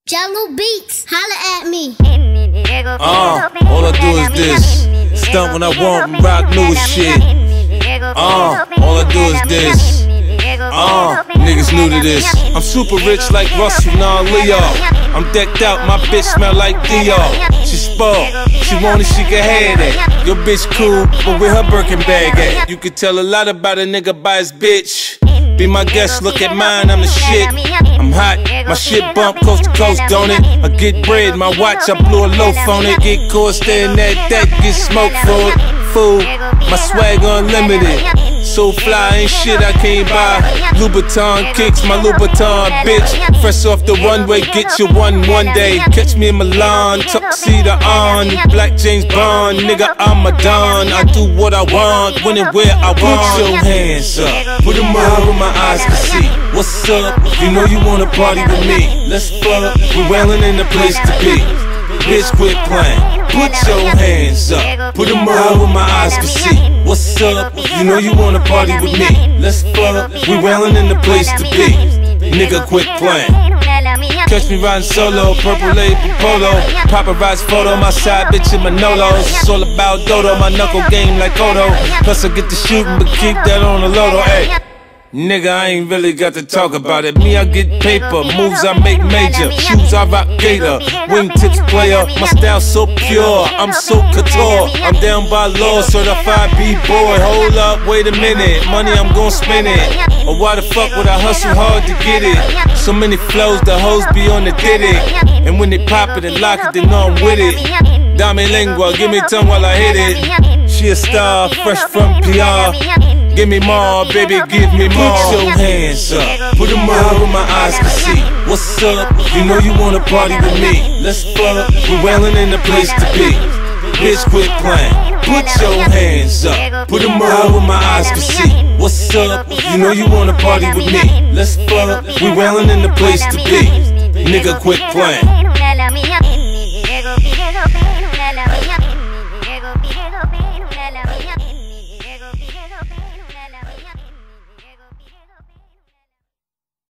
Jello Beats, holla at me. All I do is this. Stunt when I want and rock new shit. All I do is this. Niggas new to this. I'm super rich like Russell, nah Leo. I'm decked out, my bitch smell like Dior. She spoiled, she want it, she can have that. Your bitch cool, but where her Birkin bag at? You can tell a lot about a nigga by his bitch. Be my guest, look at mine, I'm the shit. I'm hot, my shit bump coast to coast, don't it? I get bread, my watch, I blew a loaf on it. Get caught staring at that, get smoked for it. Fool, my swag unlimited. So fly, ain't shit I can't buy. Louboutin kicks, my Louboutin bitch. Fresh off the runway, get you one day. Catch me in Milan, tuxedo on. Black James Bond, nigga, I'm a don. I do what I want, when and where I want. Put your hands up, put them up where my eyes can see. What's up? You know you wanna party with me. Let's fuck, we're wailing in the place to be. Bitch, quit playing. Put your hands up, put them up where my eyes can see. What's up? You know you wanna party with me. Let's fuck, we wailing in the place to be. Nigga, quit playing. Catch me riding solo, purple label polo. Paparazzi photo, my side bitch in Manolos. It's all about Dodo, my knuckle game like Odo. Plus I get to shooting, but keep that on the lodo, ayy. Nigga, I ain't really got to talk about it. Me, I get paper, moves I make major. Shoes I rock gator, wingtips player. My style so pure, I'm so couture. I'm down by law, certified B-boy. Hold up, wait a minute, money I'm gon' spend it. Or why the fuck would I hustle hard to get it? So many flows, the hoes be on the diddy. And when they pop it and lock it, they know I'm with it. Dame lingua, give me tongue while I hit it. She a star, fresh from PR. Give me more, baby, give me more. Put your hands up, put them up where my eyes can see. What's up? You know you wanna party with me. Let's fuck, we're wailing in the place to be. Bitch, quit playing. Put your hands up, put them up where my eyes can see. What's up? You know you wanna party with me. Let's fuck, we're wailing in the place to be. Nigga, quit playing.